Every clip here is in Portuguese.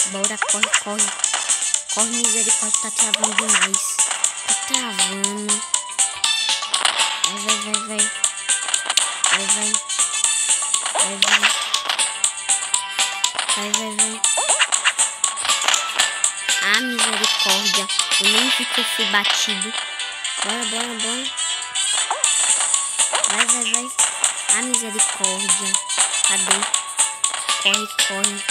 Bora, corre, corre. Corre, misericórdia, tá travando demais. Tá travando. Vai, vai, vai, vai. Vai, vai. Vai, vai. Vai, vai, vai. Ah, misericórdia. Eu nem vi que eu fui batido. Bora, bora, bora. Vai, vai, vai. Ah, misericórdia. Cadê? Corre, corre.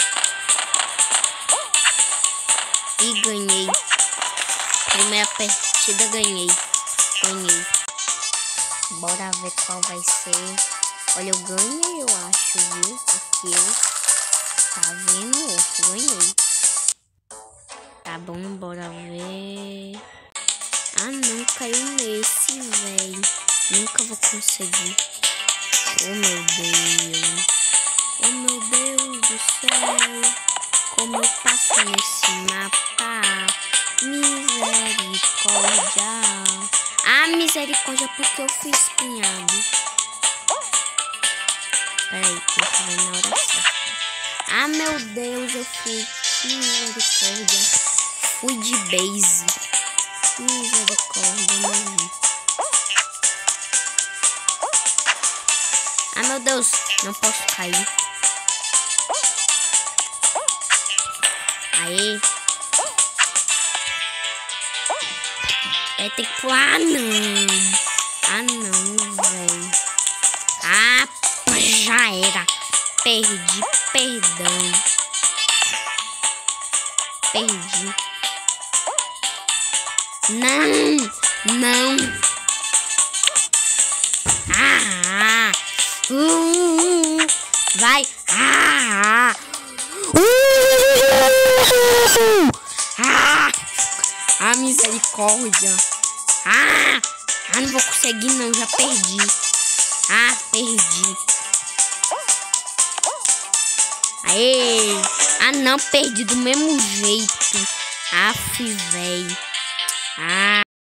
E ganhei. Primeira partida, ganhei. Ganhei. Bora ver qual vai ser. Olha, eu ganhei, eu acho, viu? Porque eu... Tá vendo? Eu ganhei. Tá bom, bora ver. Ah, não, caiu nesse, velho. Nunca vou conseguir. Oh, meu Deus. Oh, meu Deus do céu. Como eu passo nesse mapa. Misericórdia. Ah, misericórdia, porque eu fui espinhado. Peraí, tem que ver na hora certa. Ah, meu Deus, eu fui. Misericórdia. Fui de base. Misericórdia, morri. Ah, meu Deus, não posso cair. Aê. É, tem que pular. Ah, não. Ah, não, velho. Ah, já era. Perdi, perdão. Perdi. Não, não. Ah, vai. Ah, misericórdia. Não vou conseguir não, já perdi. Perdi. Aê. Não, perdi do mesmo jeito. Aff, velho.